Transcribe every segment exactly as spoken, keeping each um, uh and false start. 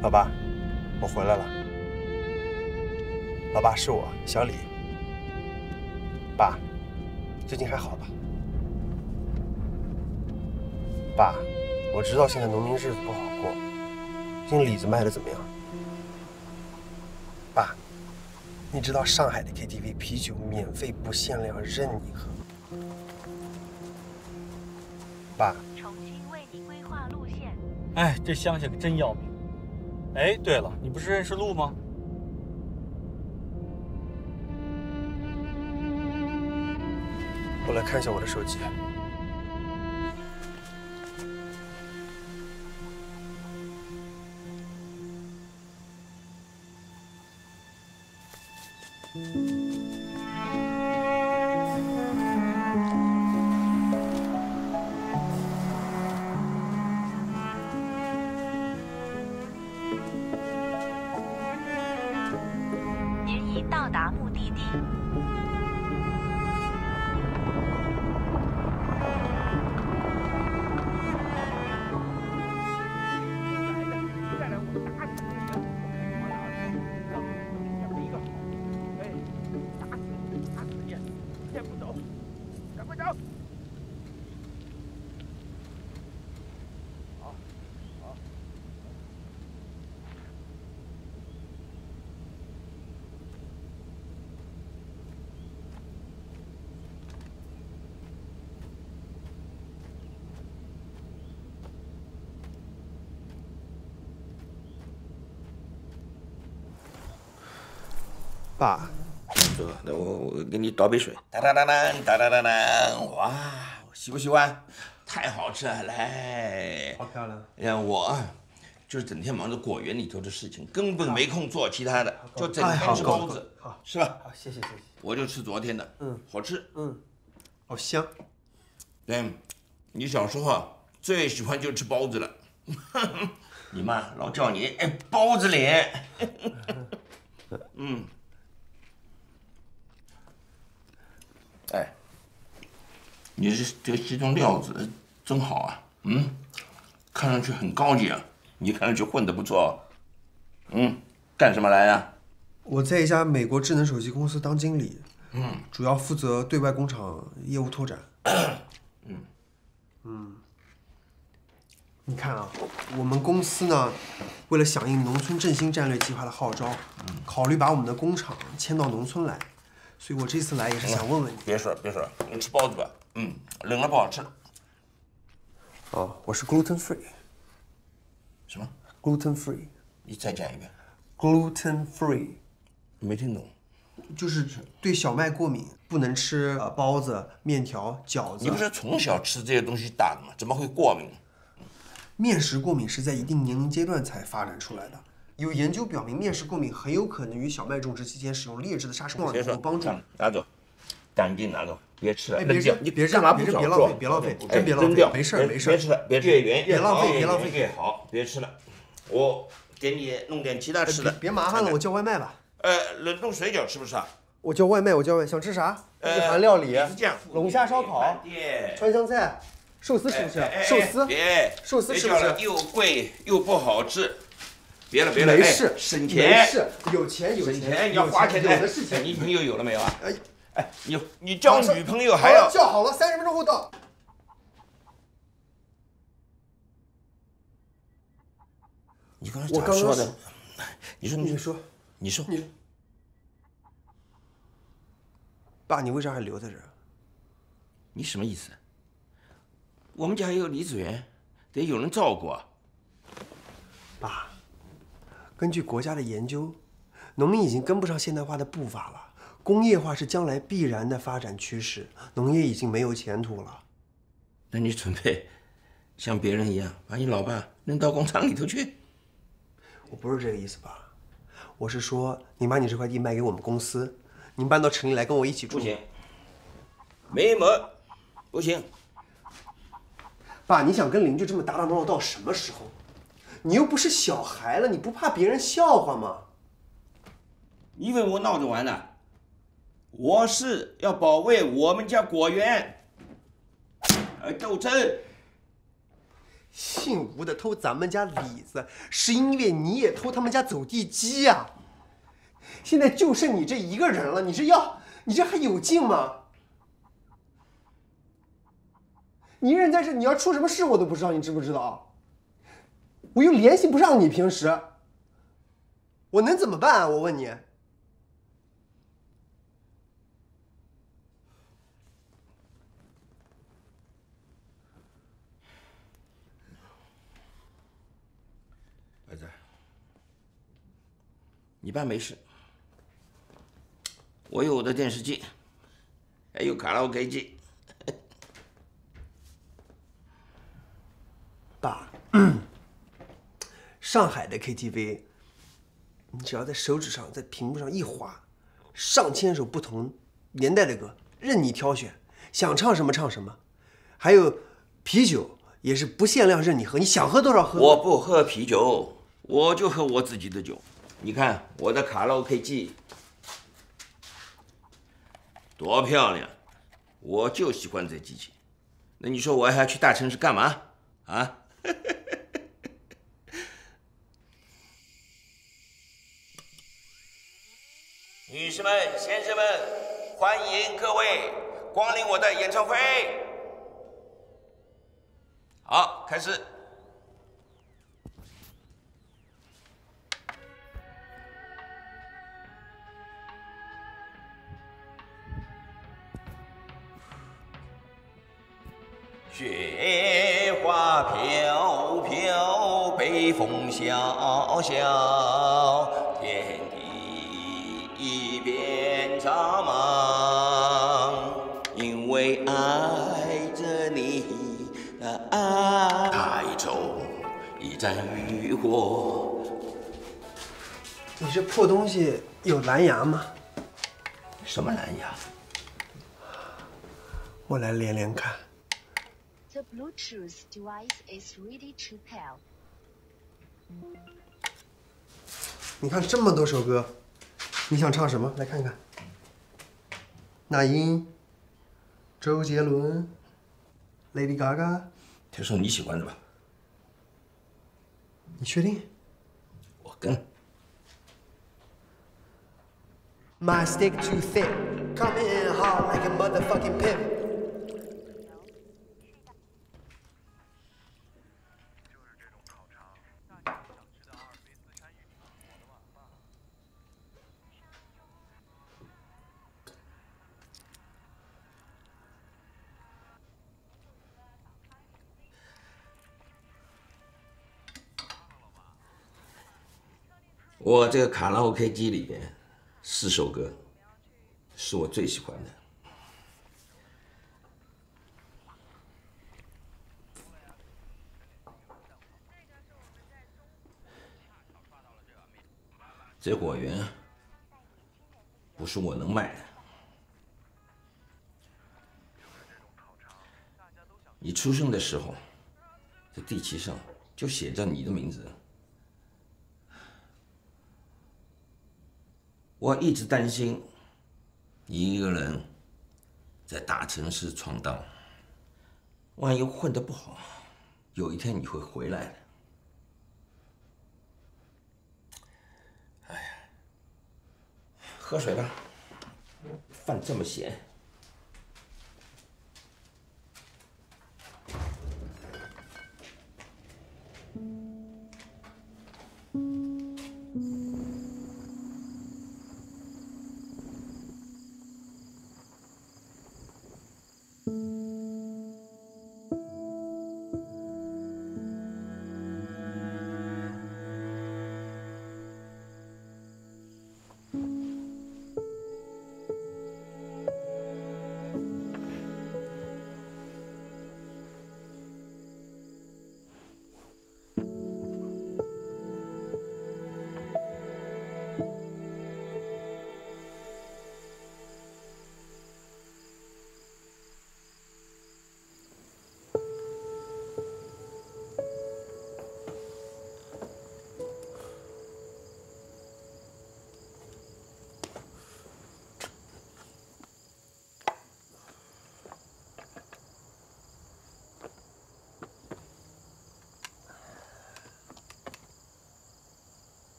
老爸，我回来了。老爸，是我，小李。爸，最近还好吧？爸，我知道现在农民日子不好过，最近李子卖的怎么样？爸，你知道上海的 K T V 啤酒免费不限量，任你喝。爸， 重新为你规划路线。 哎，这乡下可真要命。哎，对了，你不是认识路吗？ 我来看一下我的手机。 您已到达目的地。 爸， 走，那我我给你倒杯水。哒哒哒哒哒哒哒哒，哇，喜不喜欢？太好吃了，来。 好漂亮。 哎呀，我就是整天忙着果园里头的事情，根本没空做其他的，就整天吃包子， 好， 是吧？ 好，谢谢谢谢。 我就吃昨天的， 嗯， 好吃， 嗯，好香。 对，你小时候最喜欢就吃包子了，你妈老叫你哎包子脸，嗯。哎，你这这个西装料子真好啊，嗯，看上去很高级啊，你看上去混得不错，嗯，干什么来呀？ 我在一家美国智能手机公司当经理， 嗯， 主要负责对外工厂业务拓展。 嗯嗯，你看啊，我们公司呢，为了响应农村振兴战略计划的号召，嗯、考虑把我们的工厂迁到农村来。所以我这次来也是想问问你。 别说了，别说了，你吃包子吧。嗯，冷了不好吃。 哦，我是 gluten free。 什么 ？gluten free。 你再讲一遍。 gluten free。 没听懂。 就是对小麦过敏，不能吃呃包子、面条、饺子。 你不是从小吃这些东西大的吗？怎么会过敏？ 面食过敏是在一定年龄阶段才发展出来的。有研究表明，面食过敏很有可能与小麦种植期间使用劣质的杀虫药有帮助。 拿走，赶紧拿走，别吃了。 哎，别扔掉！ 你别干嘛不别别浪费，别浪费，真别浪费。 扔掉， 没事没事。 别吃了，别越远别浪费，别浪费， 越好，别吃了。我给你弄点其他吃的。 别麻烦了，我叫外卖吧。 呃，冷冻水饺吃不吃啊？ 我叫外卖，我叫外卖，想吃啥？ 呃， 日韩料理， 是这样， 龙虾烧烤，川香菜，寿司吃不吃？寿司， 别， 寿司吃不吃？ 又贵又不好吃。别了别了， 没事， 省钱， 没事，有钱有省钱，你要花钱有的是钱。 你女朋友有了没有啊？哎哎，你你交女朋友还要叫好了，三十分钟后到。 你刚才咋说的？你说你说你说你。爸，你为啥还留在这儿？ 你什么意思？我们家还有李子园，得有人照顾啊。 爸，根据国家的研究，农民已经跟不上现代化的步伐了，工业化是将来必然的发展趋势，农业已经没有前途了。 那你准备像别人一样把你老爸扔到工厂里头去？ 我不是这个意思，爸，我是说，你把你这块地卖给我们公司，您搬到城里来跟我一起住。 不行，没门，不行。 爸，你想跟邻居这么打打闹闹到什么时候？你又不是小孩了，你不怕别人笑话吗？ 你以为我闹着玩呢？我是要保卫我们家果园，而斗争。 姓吴的偷咱们家李子，是因为你也偷他们家走地鸡呀、啊。现在就剩你这一个人了，你这要，你这还有劲吗？你一人在这，你要出什么事我都不知道，你知不知道？我又联系不上你，平时我能怎么办啊？我问你。 儿子，你爸没事，我有我的电视机，还有卡拉 OK 机。 爸，上海的 K T V， 你只要在手指上，在屏幕上一划，上千首不同年代的歌，任你挑选，想唱什么唱什么。还有啤酒也是不限量，任你喝，你想喝多少喝。 我不喝啤酒，我就喝我自己的酒。你看我的卡拉 OK 机多漂亮，我就喜欢这机器。那你说我还要去大城市干嘛啊？女士们、先生们，欢迎各位光临我的演唱会。好，开始。雪花飘飘，北风萧萧，天地一片苍茫。因为爱着你，那爱台州一盏渔火。 你这破东西有蓝牙吗？ 什么蓝牙？ 我来连连看。 The Bluetooth device is ready to pair. 你看这么多首歌，你想唱什么？来看看。那英、周杰伦、Lady Gaga。 听说你喜欢的吧？ 你确定？ 我跟。 My stick too thick, coming in hard like a motherfucking pimp. 我这个卡拉 OK 机里边，四首歌是我最喜欢的。这果园不是我能卖的。你出生的时候，这地契上就写着你的名字。我一直担心你一个人在大城市闯荡，万一混得不好，有一天你会回来的。哎呀，喝水吧，饭这么咸。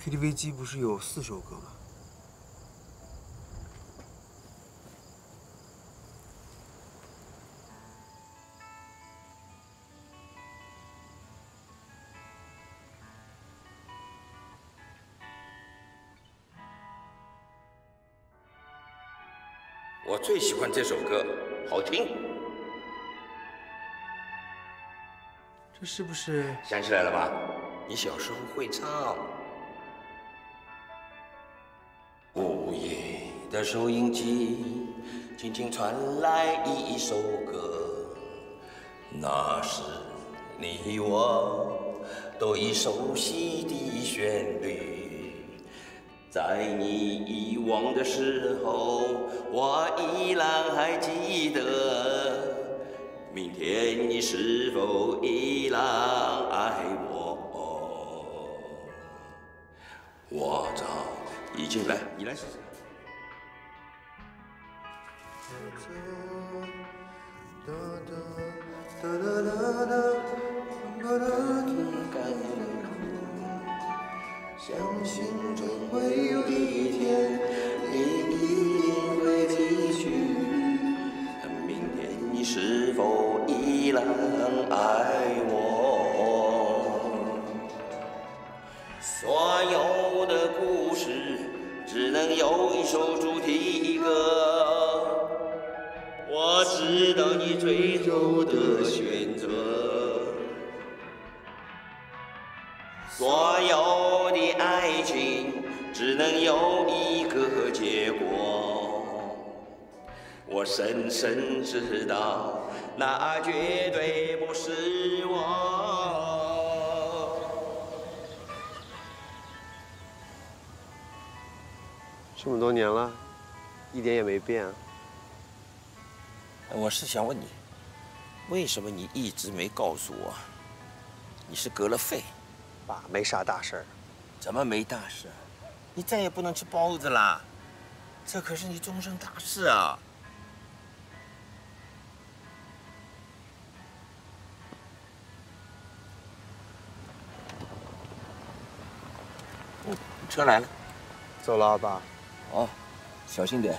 K T V 机不是有四首歌吗？ 我最喜欢这首歌，好听。 这是不是想起来了吧？你小时候会唱。午夜的收音机轻轻传来一首歌，那是你我都已熟悉的旋律。在你遗忘的时候，我依然还记得。明天你是否依然爱我？我早已经来，你来试试。相信终会有一天，你一定会离去。明天你是否依然爱我？所有的故事只能有一首主题歌。我知道你最后的选择。所有的爱情只能有一个结果，我深深知道，那绝对不是我。 这么多年了，一点也没变啊。 我是想问你，为什么你一直没告诉我，你是隔了肺？ 爸，没啥大事儿。 怎么没大事？你再也不能吃包子啦，这可是你终身大事啊！哦，车来了。 走了啊，爸。 哦，小心点。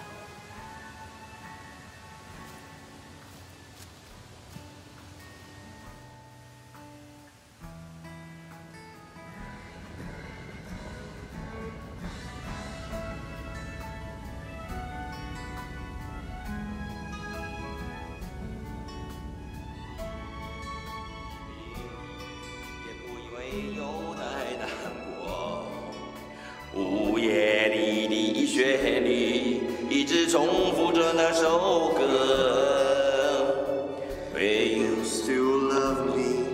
有太难过，午夜里的旋律一直重复着那首歌。Will you still love me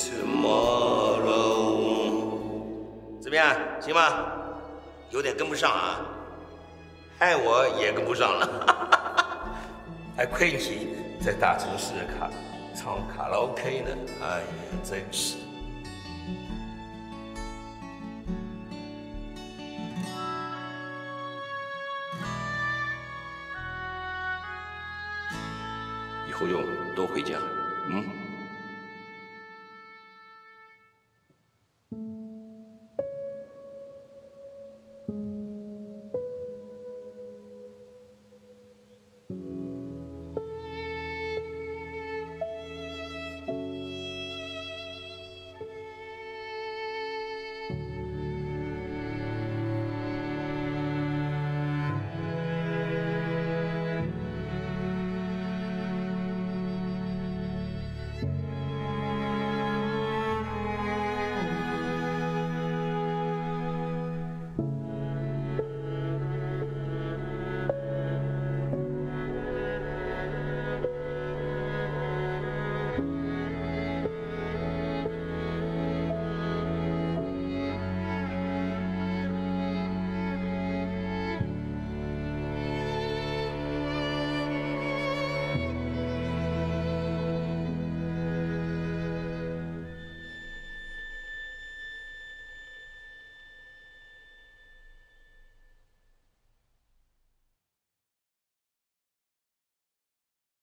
tomorrow？ 怎么样，行吗？有点跟不上啊，害我也跟不上了。还亏你在大城市卡唱卡拉 OK 呢，哎呀，真是。以后就都会这样，嗯。